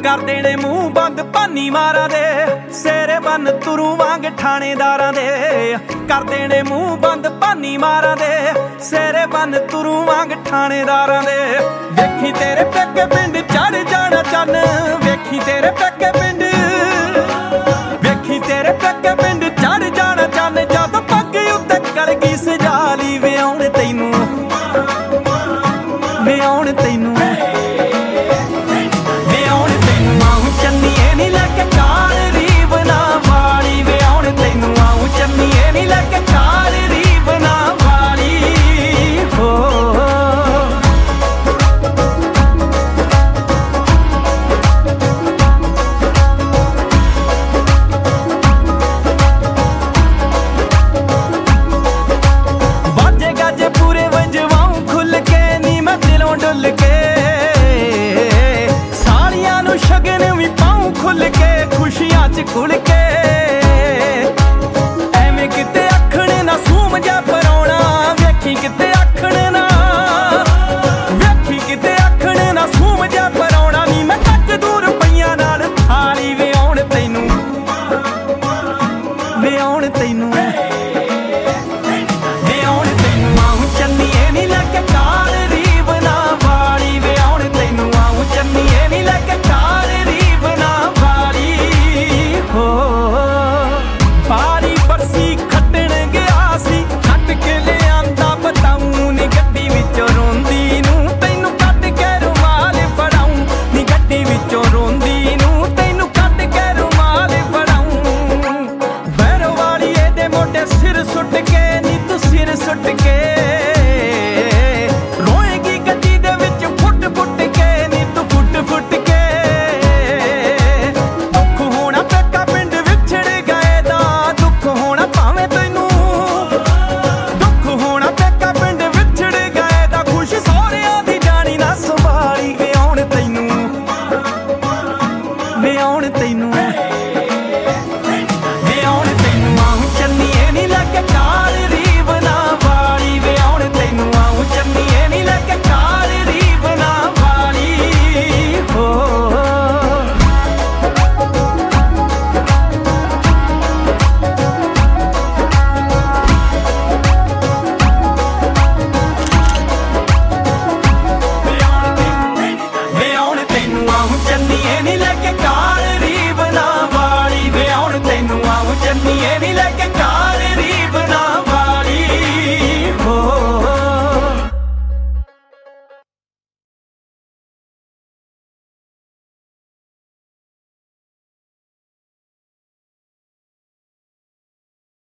कर देने मूंह बंद भानी मारा दे, सेरे बन तुरू वांग ठाणेदारां दे। कर देने मूंह बंद भानी मारा दे, सेरे बन तुरू वांग ठाणेदारां दे। वेखी तेरे पेके पिंड चढ़ जाना चन्न, वेखी तेरे पेके पिंड, वेखी तेरे पेके पिंड चढ़ जाना चन्न। जद पग उत्ते कलगी सजा ली वे आउण तैनूं, वे आउण तैनूं, वे आउण तैनूं आऊं चन्नीए नी लैके काल रीब ना वाली। वे आउण तैनूं आऊं चन्नीए नी लैके काल रीब ना वाली। हो बाजे गाजे पूरे वजवाऊं खुल के, नी मैं दिलों डुल के। सालियां नूं शगन भी पाऊं खुल के, खुशियां च घुल के। एवें किते आखण ना सूम जा पराउणा, वेखी किते आखण ना